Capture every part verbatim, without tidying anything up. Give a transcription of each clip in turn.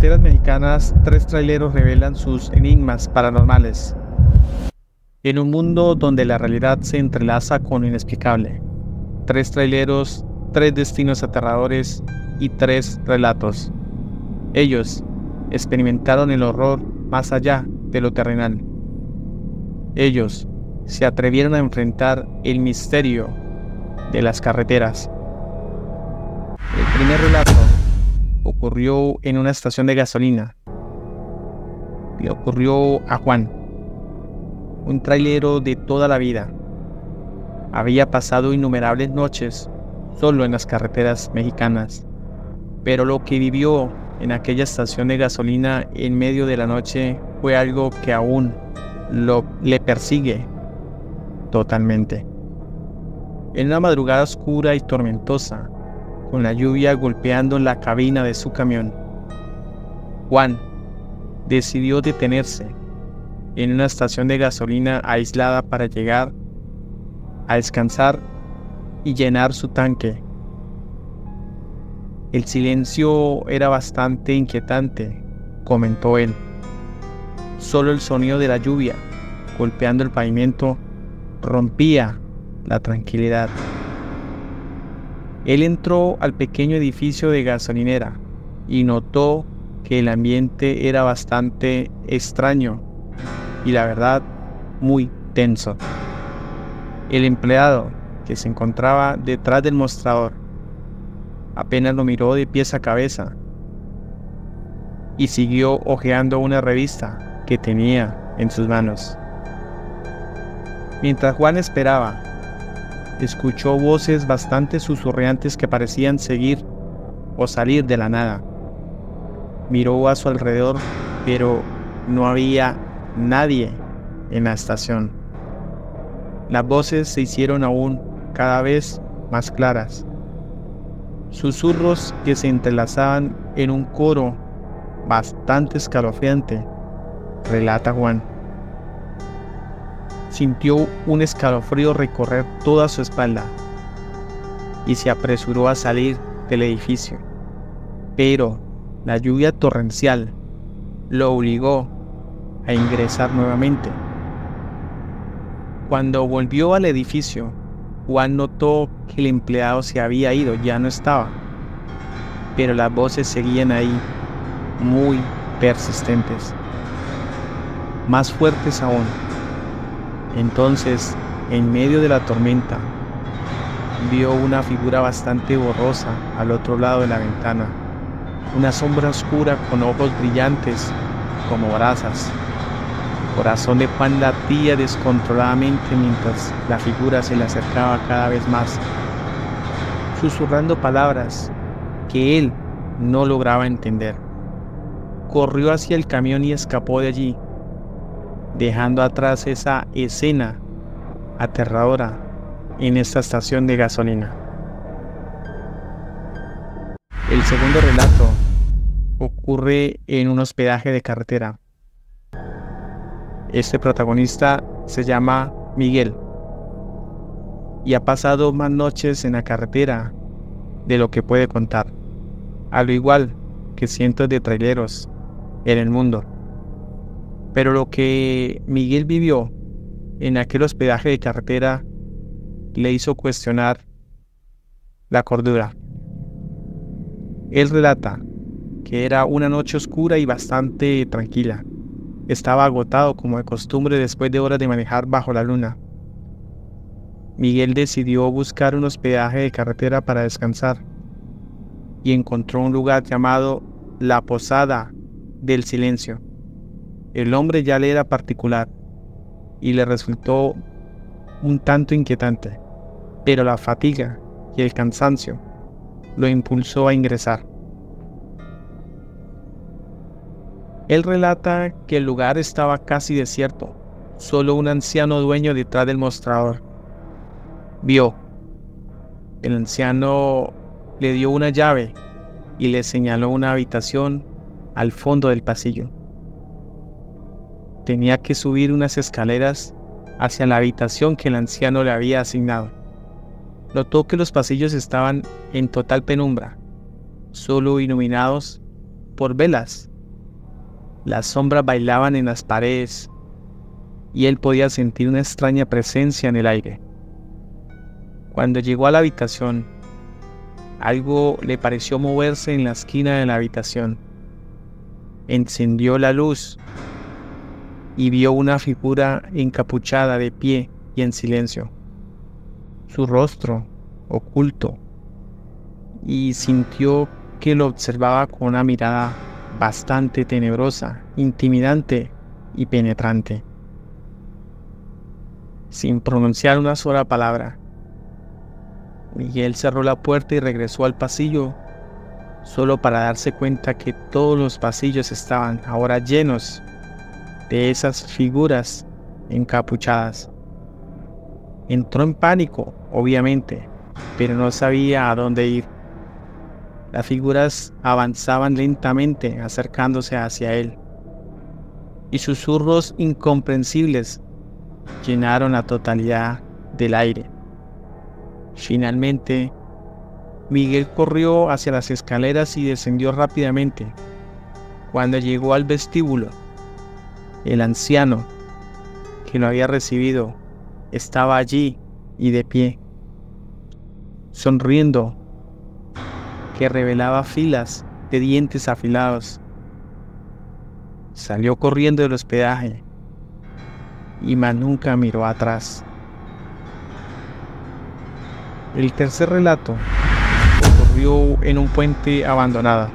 carreteras mexicanas, tres traileros revelan sus enigmas paranormales. En un mundo donde la realidad se entrelaza con lo inexplicable. Tres traileros, tres destinos aterradores y tres relatos. Ellos experimentaron el horror más allá de lo terrenal. Ellos se atrevieron a enfrentar el misterio de las carreteras. El primer relato ocurrió en una estación de gasolina. Le ocurrió a Juan, un trailero de toda la vida. Había pasado innumerables noches solo en las carreteras mexicanas, pero lo que vivió en aquella estación de gasolina en medio de la noche fue algo que aún lo, le persigue totalmente. En una madrugada oscura y tormentosa, con la lluvia golpeando la cabina de su camión, Juan decidió detenerse en una estación de gasolina aislada para llegar a descansar y llenar su tanque. El silencio era bastante inquietante, comentó él. Solo el sonido de la lluvia golpeando el pavimento rompía la tranquilidad. Él entró al pequeño edificio de gasolinera y notó que el ambiente era bastante extraño y, la verdad, muy tenso. El empleado, que se encontraba detrás del mostrador, apenas lo miró de pies a cabeza y siguió hojeando una revista que tenía en sus manos. Mientras Juan esperaba, escuchó voces bastante susurrantes que parecían seguir o salir de la nada. Miró a su alrededor, pero no había nadie en la estación. Las voces se hicieron aún cada vez más claras. Susurros que se entrelazaban en un coro bastante escalofriante, relata Juan. Sintió un escalofrío recorrer toda su espalda y se apresuró a salir del edificio, pero la lluvia torrencial lo obligó a ingresar nuevamente. Cuando volvió al edificio, Juan notó que el empleado se había ido, ya no estaba, pero las voces seguían ahí, muy persistentes, más fuertes aún. Entonces, en medio de la tormenta, vio una figura bastante borrosa al otro lado de la ventana, una sombra oscura con ojos brillantes como brasas. El corazón de Juan latía descontroladamente mientras la figura se le acercaba cada vez más, susurrando palabras que él no lograba entender. Corrió hacia el camión y escapó de allí, dejando atrás esa escena aterradora en esta estación de gasolina. El segundo relato ocurre en un hospedaje de carretera. Este protagonista se llama Miguel y ha pasado más noches en la carretera de lo que puede contar, al igual que cientos de traileros en el mundo. Pero lo que Miguel vivió en aquel hospedaje de carretera le hizo cuestionar la cordura. Él relata que era una noche oscura y bastante tranquila. Estaba agotado como de costumbre después de horas de manejar bajo la luna. Miguel decidió buscar un hospedaje de carretera para descansar y encontró un lugar llamado La Posada del Silencio. El nombre ya le era particular y le resultó un tanto inquietante, pero la fatiga y el cansancio lo impulsó a ingresar. Él relata que el lugar estaba casi desierto, solo un anciano dueño detrás del mostrador. Vio. El anciano le dio una llave y le señaló una habitación al fondo del pasillo. Tenía que subir unas escaleras hacia la habitación que el anciano le había asignado. Notó que los pasillos estaban en total penumbra, solo iluminados por velas Las sombras bailaban en las paredes y él podía sentir una extraña presencia en el aire. Cuando llegó a la habitación, algo le pareció moverse en la esquina de la habitación. Encendió la luz y vio una figura encapuchada de pie y en silencio. Su rostro oculto, y sintió que lo observaba con una mirada bastante tenebrosa, intimidante y penetrante. Sin pronunciar una sola palabra, Miguel cerró la puerta y regresó al pasillo, solo para darse cuenta que todos los pasillos estaban ahora llenos de esas figuras encapuchadas. Entró en pánico, obviamente, pero no sabía a dónde ir. Las figuras avanzaban lentamente, acercándose hacia él, y susurros incomprensibles llenaron la totalidad del aire. Finalmente, Miguel corrió hacia las escaleras y descendió rápidamente. Cuando llegó al vestíbulo, el anciano que lo había recibido estaba allí y de pie, sonriendo, que revelaba filas de dientes afilados. Salió corriendo del hospedaje y más nunca miró atrás. El tercer relato ocurrió en un puente abandonado.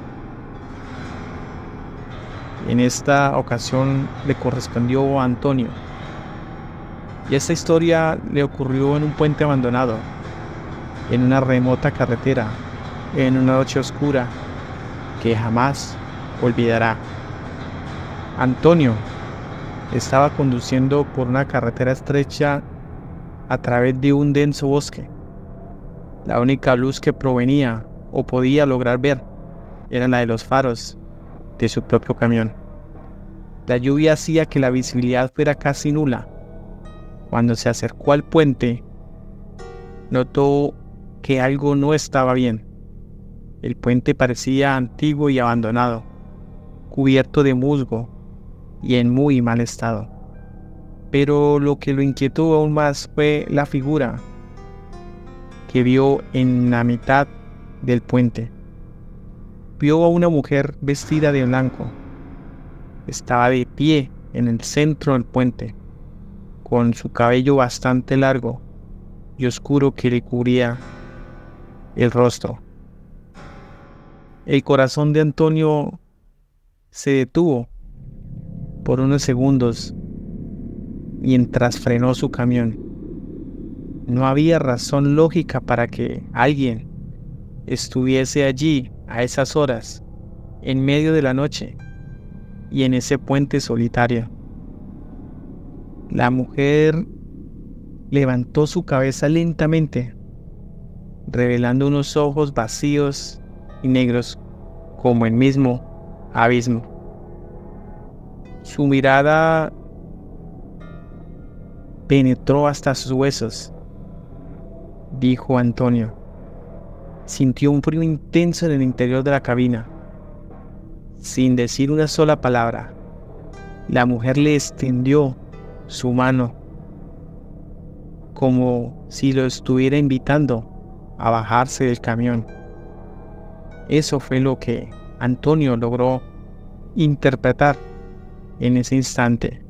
En esta ocasión le correspondió a Antonio. Y esta historia le ocurrió en un puente abandonado, en una remota carretera, en una noche oscura que jamás olvidará. Antonio estaba conduciendo por una carretera estrecha a través de un denso bosque. La única luz que provenía o podía lograr ver era la de los faros de su propio camión. La lluvia hacía que la visibilidad fuera casi nula. Cuando se acercó al puente, notó que algo no estaba bien. El puente parecía antiguo y abandonado, cubierto de musgo y en muy mal estado. Pero lo que lo inquietó aún más fue la figura que vio en la mitad del puente. Vio a una mujer vestida de blanco. Estaba de pie en el centro del puente, con su cabello bastante largo y oscuro que le cubría el rostro. El corazón de Antonio se detuvo por unos segundos mientras frenó su camión. No había razón lógica para que alguien estuviese allí a esas horas, en medio de la noche y en ese puente solitario. La mujer levantó su cabeza lentamente, revelando unos ojos vacíos y negros como el mismo abismo. Su mirada penetró hasta sus huesos, dijo Antonio. Sintió un frío intenso en el interior de la cabina. Sin decir una sola palabra, la mujer le extendió su mano, como si lo estuviera invitando a bajarse del camión. Eso fue lo que Antonio logró interpretar en ese instante.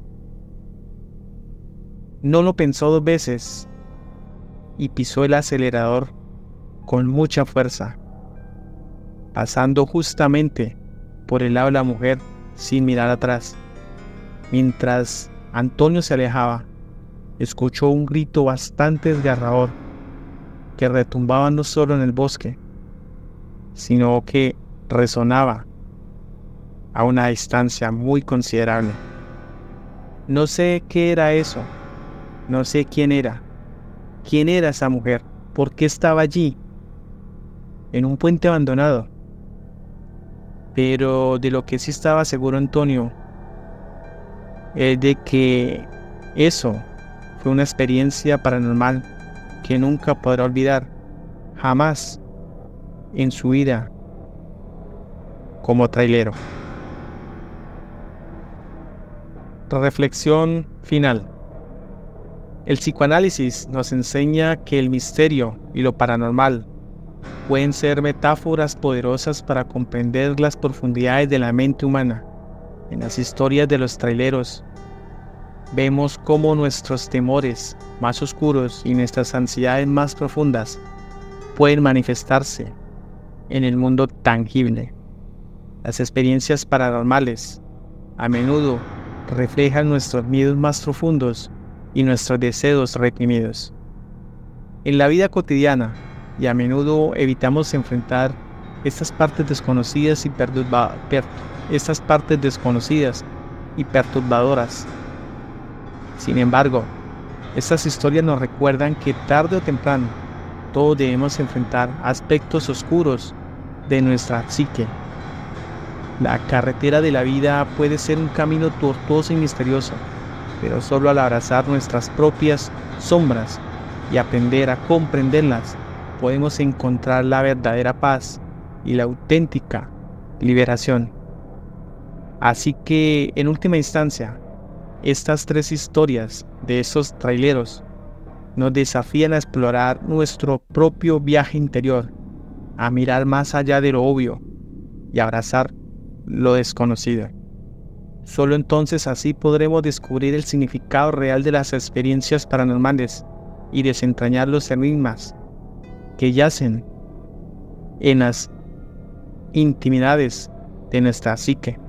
No lo pensó dos veces y pisó el acelerador con mucha fuerza, pasando justamente por el lado de la mujer sin mirar atrás. Mientras Antonio se alejaba, escuchó un grito bastante desgarrador que retumbaba no solo en el bosque, sino que resonaba a una distancia muy considerable. No sé qué era eso, no sé quién era, quién era esa mujer, por qué estaba allí, en un puente abandonado. Pero de lo que sí estaba seguro Antonio es de que eso fue una experiencia paranormal que nunca podrá olvidar, jamás en su vida como trailero. Reflexión final. El psicoanálisis nos enseña que el misterio y lo paranormal pueden ser metáforas poderosas para comprender las profundidades de la mente humana. En las historias de los traileros vemos cómo nuestros temores más oscuros y nuestras ansiedades más profundas pueden manifestarse en el mundo tangible. Las experiencias paranormales a menudo reflejan nuestros miedos más profundos y nuestros deseos reprimidos. En la vida cotidiana, y a menudo evitamos enfrentar estas partes desconocidas y perturba per estas partes desconocidas y perturbadoras. Sin embargo, estas historias nos recuerdan que tarde o temprano todos debemos enfrentar aspectos oscuros de nuestra psique. La carretera de la vida puede ser un camino tortuoso y misterioso, pero solo al abrazar nuestras propias sombras y aprender a comprenderlas, podemos encontrar la verdadera paz y la auténtica liberación. Así que, en última instancia, estas tres historias de esos traileros nos desafían a explorar nuestro propio viaje interior, a mirar más allá de lo obvio y abrazar lo desconocido. Solo entonces así podremos descubrir el significado real de las experiencias paranormales y desentrañar los enigmas que yacen en las intimidades de nuestra psique.